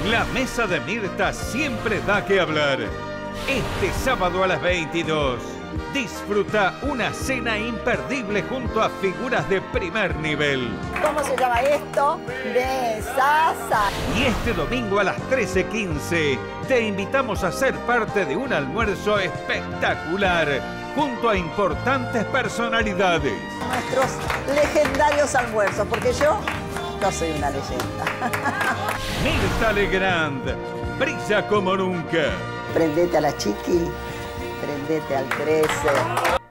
La mesa de Mirta siempre da que hablar. Este sábado a las 22, disfruta una cena imperdible junto a figuras de primer nivel. ¿Cómo se llama esto? Besaza. Y este domingo a las 13:15, te invitamos a ser parte de un almuerzo espectacular junto a importantes personalidades. Nuestros legendarios almuerzos, porque yo soy una leyenda. Mirta Legrand brilla como nunca. Prendete a la chiqui, prendete al 13.